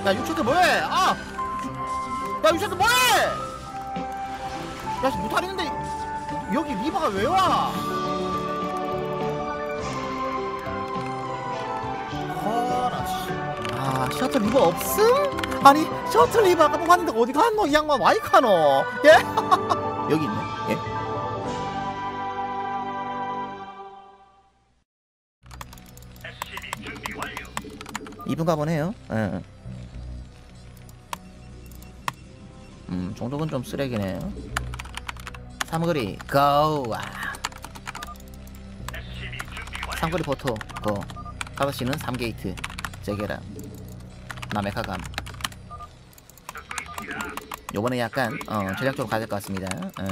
야 유채트 뭐해? 아! 야 유채트 뭐해? 야씨 무탈했는데 여기 리버가 왜 와? 허라 씨. 아 셔틀 리버 없음? 아니 셔틀 리버 아까 봤는데 어디 갔노? 이 양반 와이카노? 예? 여기 있네. 예? 2분 가보네요. 예. 종족은 좀 쓰레기네요. 삼거리 고! 삼거리 포토 고! 5시는 3게이트 제게라 나메카감. 요번에 약간 전략적으로 가야 될 것 같습니다.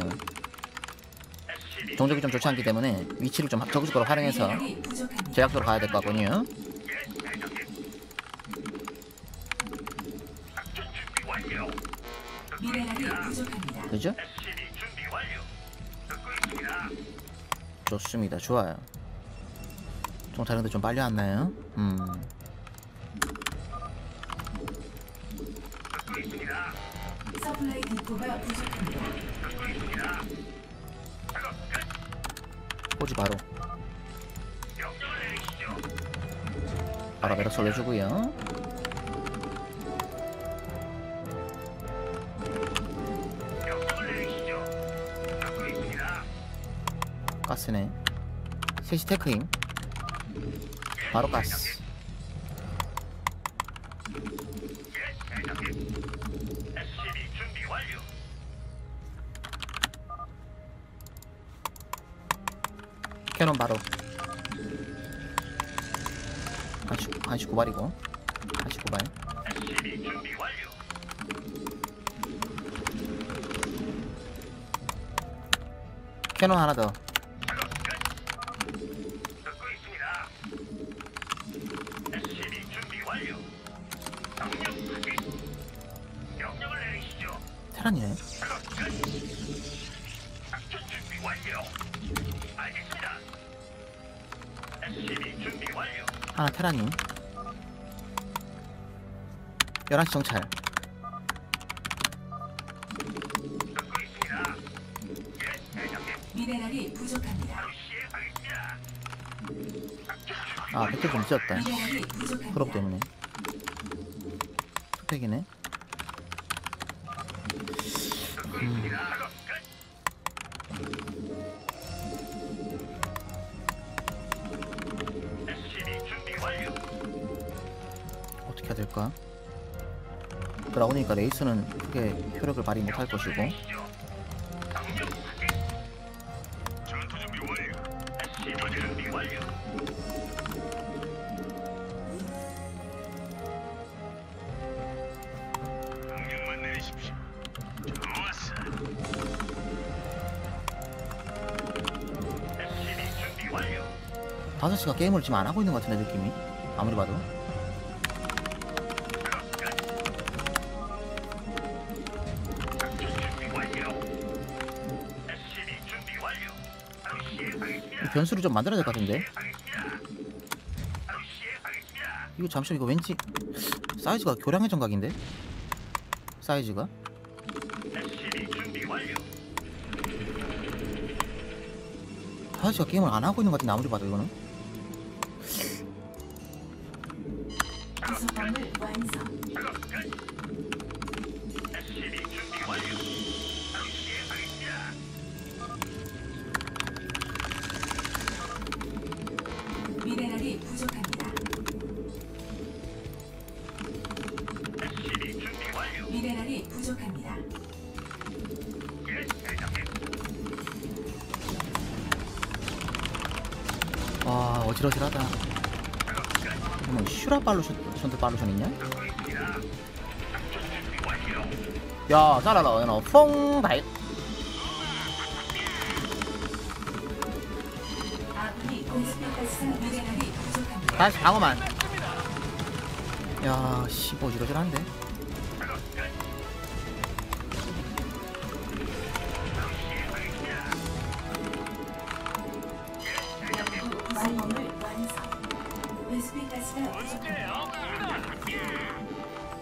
종족이 좀 좋지 않기 때문에 위치를 좀 적극적으로 활용해서 전략적으로 가야 될 것 같군요. 그죠? 좋습니다. 좋아요. 종타는데 좀 빨리 왔나요? 꼬지 바로 매력 sol려주고요. 가스네. 셋이 테크임. 바로 가스. 캐논 바로. 89발이고 89발. 캐논 하나 더. 테란이네. 하나 테란이. 11시 정찰. 미네랄이 부족합니다. 아, 백점 좀 있었다. 프로브 때문에. 투팩이네. 어떻게 해야 될까? 나오니까 레이스는 크게 효력을 발휘 못할 것이고. 다섯 시가 게임을 지금 안 하고 있는 것 같은데 느낌이 아무리 봐도. 변수를 좀 만들어야 될 것 같은데. 이거 잠시만, 이거 왠지 사이즈가 교량의 정각인데? 사이즈가? 다섯 시가 게임을 안 하고 있는 것 같은데 아무리 봐도 이거는. 구성함을 완성. 미네랄이 부족합니다. 미네랄이 부족합니다. 와, 어지러지하다. 뭐 슈라 발루션도 발루션 있냐? 야, 잘라라. 너 퐁다이. 다시 방어만. 야, 씨, 어지러지한데.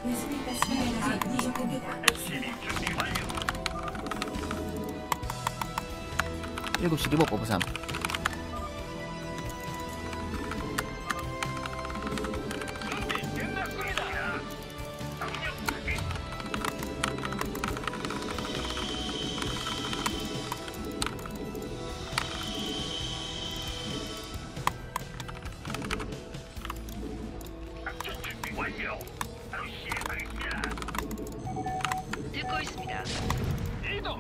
베스핀 가스가 아군이 공격받고 있습니다. 7시 리버 뽑으삼. 듣고 있습니다. 이동.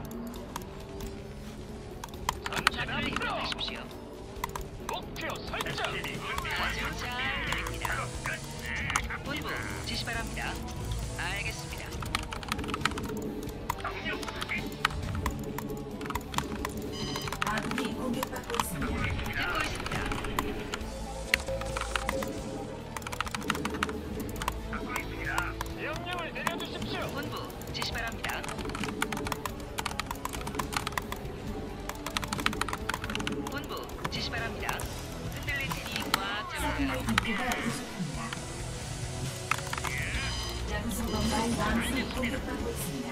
좌표를 입력하십시오. 목표 설정. 아주 잘 들립니다. 본부 지시 바랍니다. 알겠습니다. 아군이 공격받고 있습니다. 듣고 있습니다. 명령을 내려주십시오. 본부 지시 바랍니다. 본부 지시 바랍니다. 흔들릴 테니 꽉 서플라이 잡으세요. 디포가 부족합니다. 양소건발 왕이 공격받고 있습니다.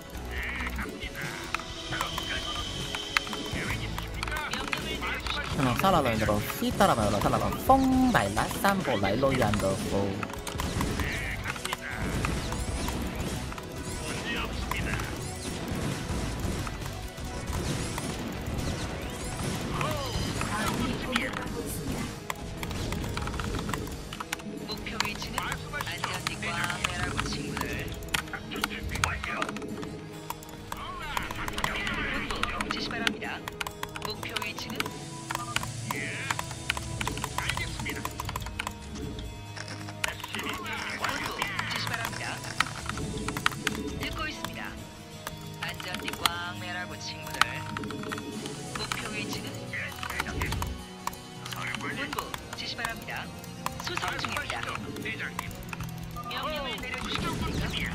명령을 내려주십시오. 그냥 살아다니더라. 시따라마요라 살아라. 뽕 날라 쌈보 날로이 안더고. 아군이 공격받고 있습니다. 목표 위치는 안전띠 꽉 매라고 친구들. 본부 지시 바랍니다. 목표 위치는 본부 지시 바랍니다. 듣고 있습니다. 안전띠 꽉 매라고 친구들. 목표 위치는 본부 지시 바랍니다. 수송 중입니다. 명령을 내려주시겠습니까?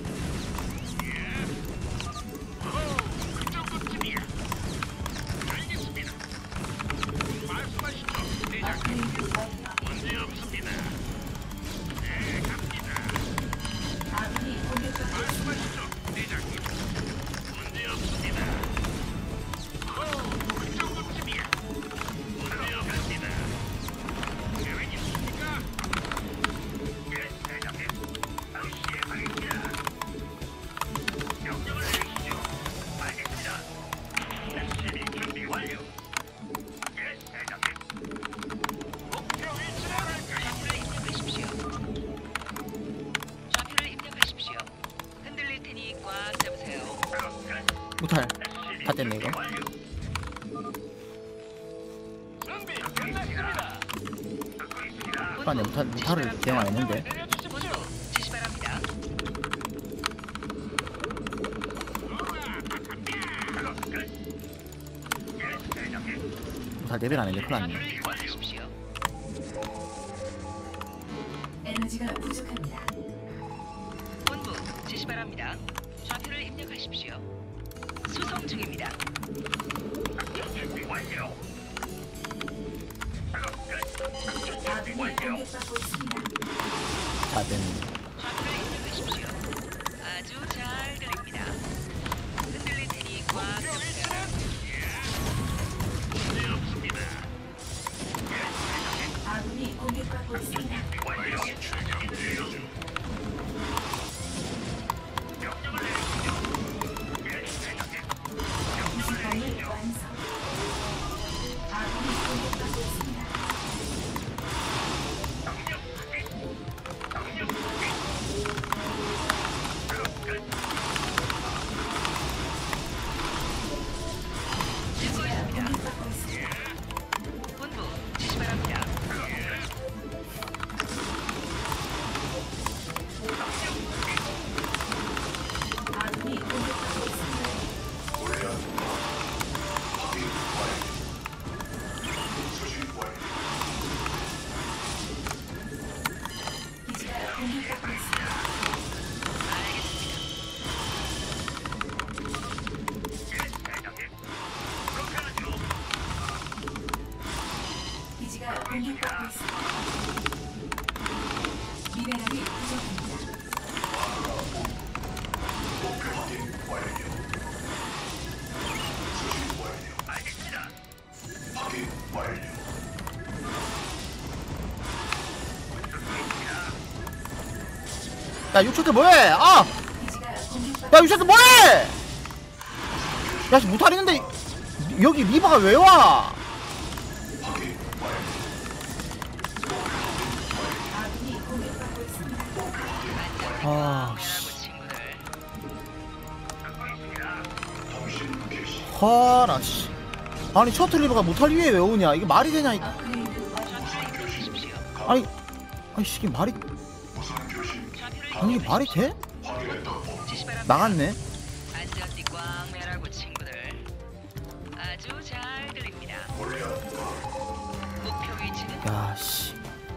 업그레이드 완료. 아군이 공격받고 있습니다. 좌표를 입력하십시오. 좌표를 입력하십시오. 흔들릴 테니 꽉 잡으세요. 무탈. 다 됐네 이거. 준비 끝났습니다. 아니 무탈을 대응 안 했는데. 내려주십시오. 본부 지시 바랍니다. 무탈 레벨 안 했는데 큰일 났네. 좌표를 입력하십시오. 에너지가 부족합니다. 본부 지시 바랍니다. 좌표를 입력하십시오. 수송 중입니다. 아군이 공격받고 있습니다. 다 됐네. 좌표를 입력하십시오. 아주 잘 들립니다. 흔들릴 테니 꽉 잡으세요. 아군이 공격받고 있습니다. 부속건물 완성. 아군이 공격받고 있습니다. 야 유초들 뭐해? 아! 기지가 공격받고 야 유초들 뭐해? 야씨 무탈 있는데 여기 리버가 왜 와? 아군이 공격받고 있습니다. 아, 친구들. 화나 씨. 아니 셔틀 리버가 무탈 위에 왜 오냐? 이게 말이 되냐? 업그레이드 완성. 좌표를 입력하십시오. 아니 이게 말이 아니 이게 말이 돼? 지시 바랍니다. 나갔네. 안전띠 꽉 매라고 친구들. 아주 잘 들립니다. 목표 위치는 야씨.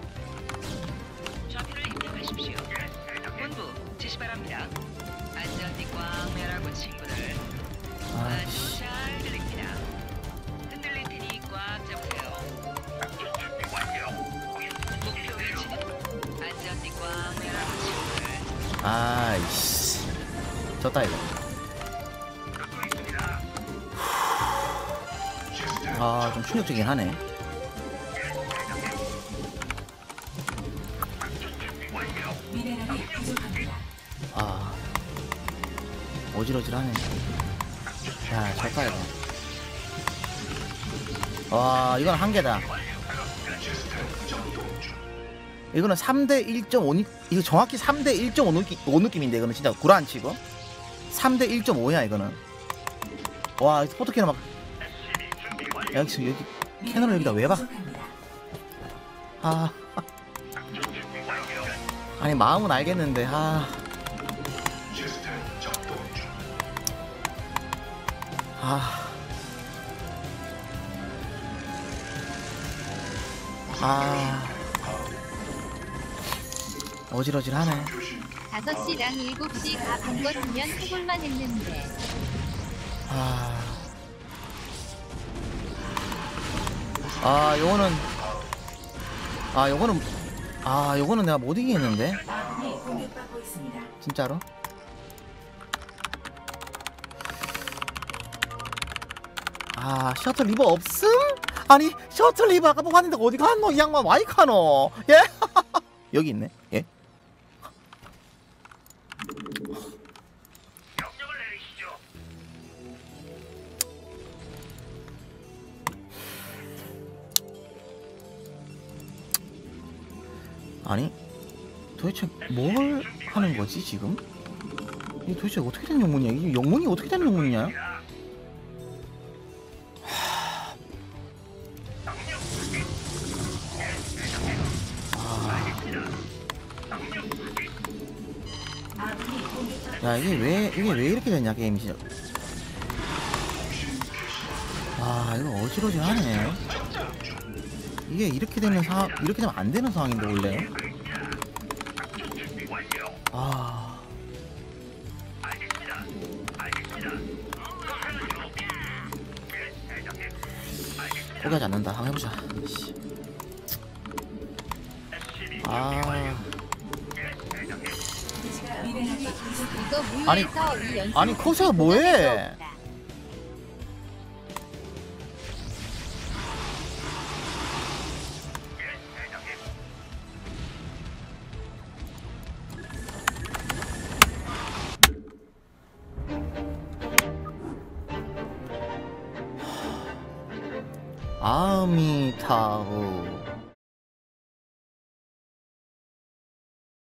좌표를 입력하십시오. 본부 지시 바랍니다. 안전띠 꽉 매라고 친구들. 아주 아씨. 잘 들립니다. 흔들릴 테니 꽉 잡으세요. 목표 위치는 안전띠 꽉 매라고 친구들. 아이씨. 졌다 이거. 아 좀 충격적이긴 하네. 미네랄이 부족합니다. 아 어질어질하네. 야 졌다 이거. 와 이건 한계다. 이거는 3대 1.5 이거 정확히 3대 1.5 느낌인데 이거는 진짜 구라안치고 3대 1.5야 이거는. 와 스포트 캐논 막 여기 캐논을 여기다 왜 봐? 부족합니다. 아 아니 마음은 알겠는데 아 어질어질하네. 5시랑 7시 다 본 것이면 해볼만 했는데. 요거는 내가 못 이기겠는데 아군이 공격받고 있습니다. 진짜로. 셔틀 리버 없음? 아니 셔틀 리버 아까 봤는데 어디 갔노 이 양반 와이카노? 예? 여기 있네. 예? 명령을 내리시죠. 아니 도대체 뭘 하는 거지 지금? 이게 도대체 어떻게 된 영문이야? 이게 영문이 어떻게 되는 영문이냐? 아군이 공격받고 야 이게 왜 이렇게 됐냐 게임이 진짜. 이거 어지러지하네. 이게 이렇게 되면 이렇게 되면 안 되는 상황인데 원래. 포기하지 않는다. 한번 해보자. 씨. 기지가 미네랄이 부족합니다. 이거 물리에서 이 연습. 아니 커세가 뭐해? 아미타부